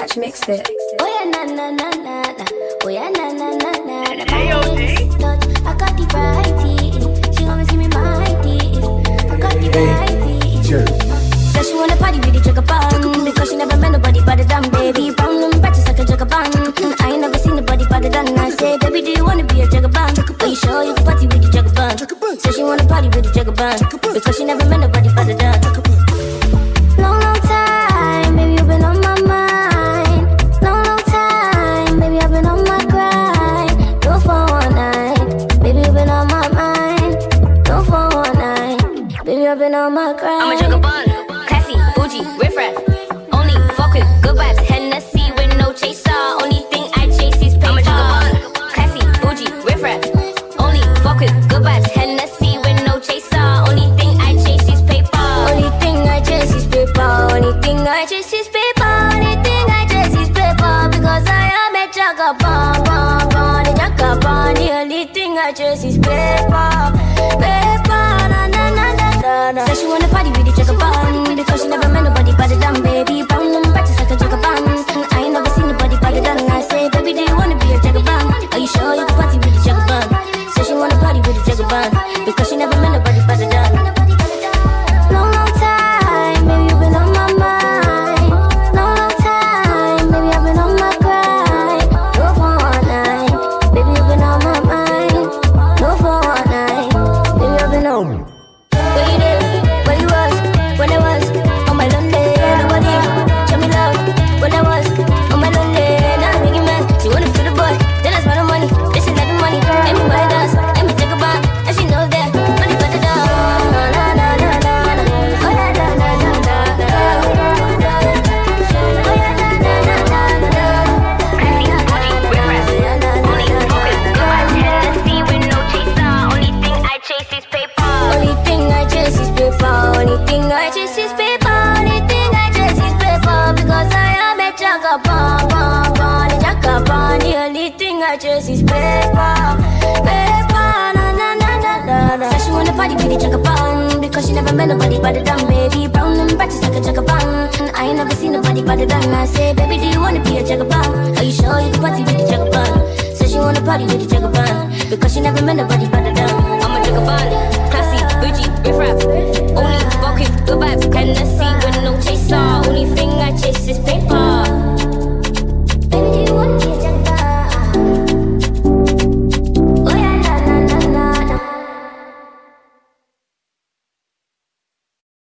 Scratch mixed it. Oh yeah, na na na na na. Oh yeah, na na na na na. I got the variety. She wanna see me mighty. I got the variety. So she wanna party with the Jagaban because she never met nobody better than baby. Brown and patches like a Jagaban. I ain't never seen nobody better than I say, baby, do you wanna be a Jagaban? Are you sure you can party with the Jagaban? So she wanna party with the Jagaban because she never met nobody better than. Long, long time, baby, you've been on my mind. Long, long time, baby, I've been on my grind. No for one night, baby, you've been on my mind. No for one night, baby, I've been on my grind. I'm a Jagaban, classy, bougie, riffraff. Only fuck with good vibes, Hennessy with no chaser. Only thing I chase is paper. I'm a Jagaban, classy, bougie, riffraff. Only fuck with good vibes, Hennessy with no chaser. Only thing I chase is paper. Only thing I chase is paper. Only thing I chase is paper. Only thing I chase is paper. Because I am a Jagaban, a Jagaban. The only thing I chase is paper. Paper, na na na na na. Said she wanna party with the Jagaban because she never met nobody better than baby. Brown and patches like a Jagaban. I ain't never seen nobody better than I say, baby, do you wanna be a Jagaban? Are you sure you can party with the Jagaban? Said she wanna party with the Jagaban because she never met nobody better than. Long, long time, baby, you've been on my mind. Long, long time, baby, I've been on my grind. No for one night, baby, you've been on my mind. No for one night, baby, I've been on. Where you did, where you was, when I was on my London. Nobody show me love when I was on my London. Now I'm making man, she wanna feel the boy. Then I spend the money, this is not the money. Let me buy this, let me take a bath, and she knows that money got the down. Na na na na na na. Oh yeah, na na na na na. Oh yeah, na na na na na. Classy, bougie, riffraff. Only fuck with good vibes, Hennessy with no chaser. Only thing I chase is paper. Only thing I chase is paper. Only thing I chase is paper. Only thing I chase is paper. Because I am a Jagaban, a Jagaban. The only thing I chase is paper. Paper, na na na na na na. Said she wanna party with the Jagaban because she never met nobody better than baby. Brown and patches like a Jagaban. I ain't never seen nobody better than I say, baby, do you wanna be a Jagaban? Are you sure you can party with the Jagaban? Said she wanna party with the Jagaban because she never met nobody better than. I'm a Jagaban,